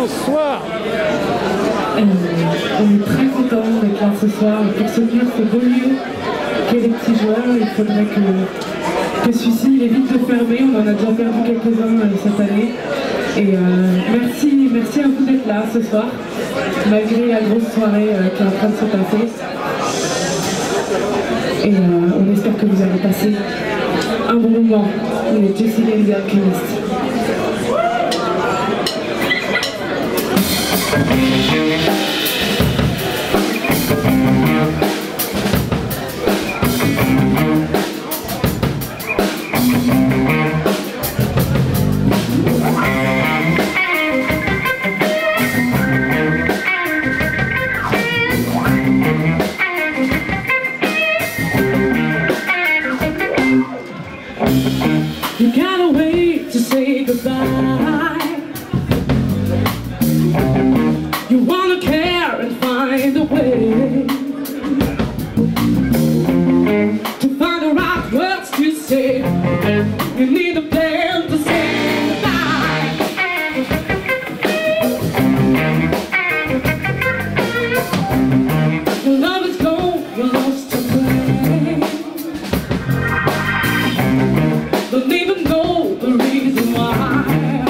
bonsoir. On est très contents d'être là ce soir pour soutenir ce beau lieu qu'est les petits joueurs. Il faudrait que celui-ci il évite de fermer. On en a déjà perdu quelques-uns cette année. Et merci à vous d'être là ce soir, malgré la grosse soirée qui est en train de se passer. Et on espère que vous avez passé un bon moment. On est Jessie and the Alchemist. You gotta wait to say goodbye. You wanna care and find a way to find the right words to say. You need a plan to say goodbye. Your love is gone, you lost your way. Don't even know the reason why.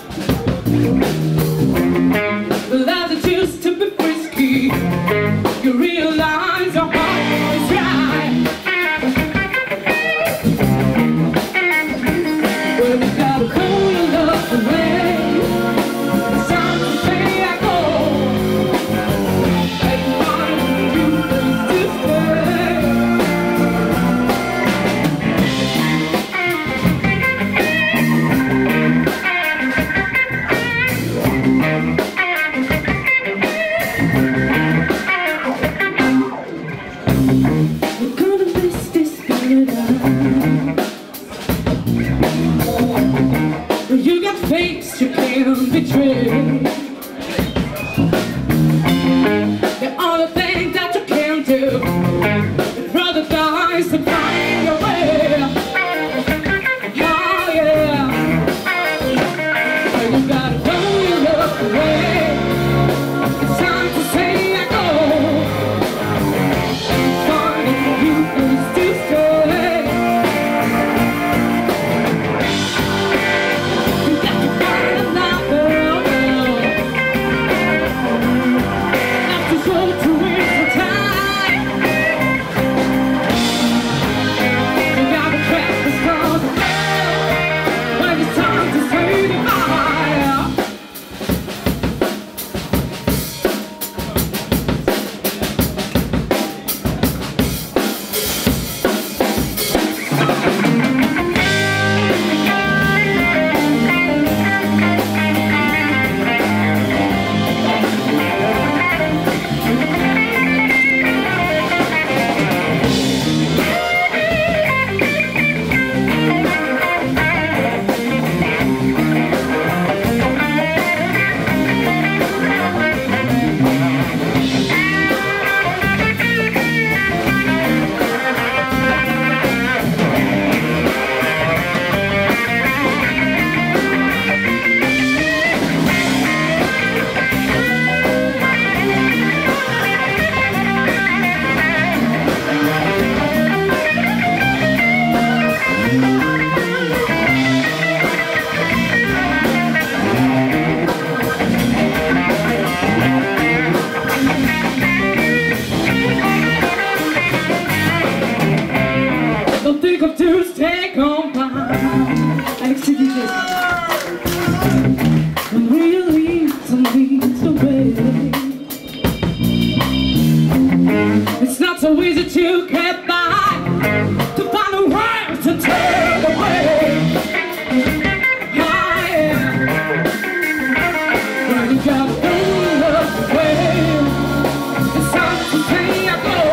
The life that used to be frisky, you realize your heart is dry. Well, you gotta call your love away. It's time to say I go. And find you place to stay. We're gonna miss this paradise. You got fakes you can't betray. There are the things that you can't do. You'd rather die than find your way. Oh yeah. You gotta throw your love away. It's time to say I go. Finding you place to stay. You got to find another girl. Not to show to waste your time. You gotta track the stars when it's time to say goodbye. Don't think of Tuesday gone by. Alexis DJ. When real leads and leads the way. It's not so easy to get by, to find a way to turn away. Oh, yeah. When you gotta throw your love away, it's time to say I go.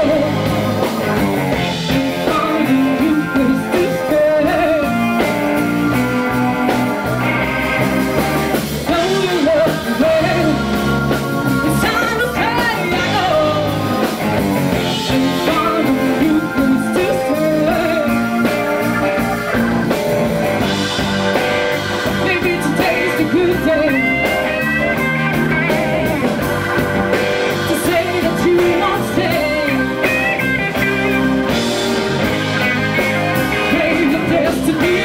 It's time to say I go. to be